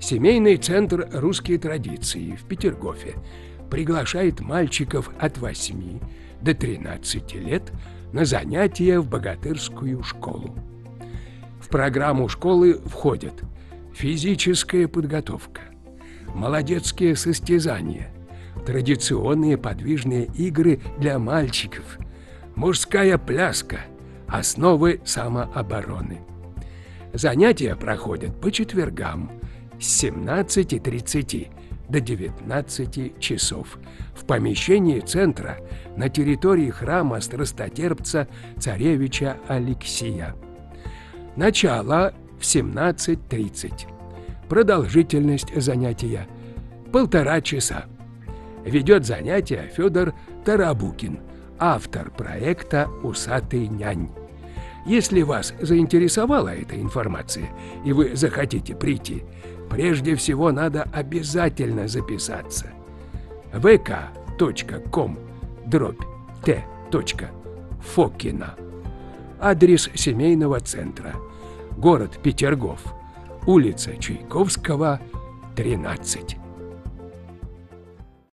Семейный центр «Русские традиции» в Петергофе приглашает мальчиков от 8 до 13 лет на занятия в богатырскую школу. В программу школы входят физическая подготовка, молодецкие состязания, традиционные подвижные игры для мальчиков, мужская пляска, основы самообороны. Занятия проходят по четвергам с 17:30 до 19 часов в помещении центра на территории храма страстотерпца царевича Алексия. Начало в 17:30. Продолжительность занятия – 1,5 часа. Ведет занятия Федор Тарабукин, автор проекта «Усатый нянь». Если вас заинтересовала эта информация и вы захотите прийти, прежде всего надо обязательно записаться. vk.com/t.Фокина. Адрес семейного центра. Город Петергоф. Улица Чайковского, 13.